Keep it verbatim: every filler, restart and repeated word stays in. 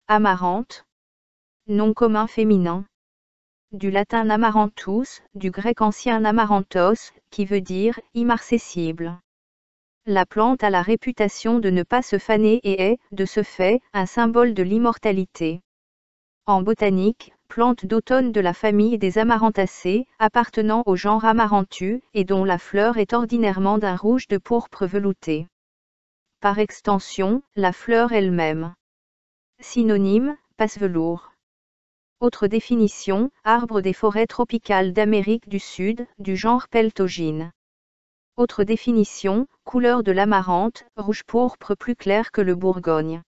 Amarante. Nom commun féminin. Du latin amaranthus, du grec ancien amaranthos, qui veut dire « immarcessible ». La plante a la réputation de ne pas se faner et est, de ce fait, un symbole de l'immortalité. En botanique, plante d'automne de la famille des Amaranthaceae, appartenant au genre Amaranthu, et dont la fleur est ordinairement d'un rouge de pourpre velouté. Par extension, la fleur elle-même. Synonyme, passe-velours. Autre définition, arbre des forêts tropicales d'Amérique du Sud, du genre Peltogyne. Autre définition, couleur de l'amarante, rouge pourpre plus clair que le Bourgogne.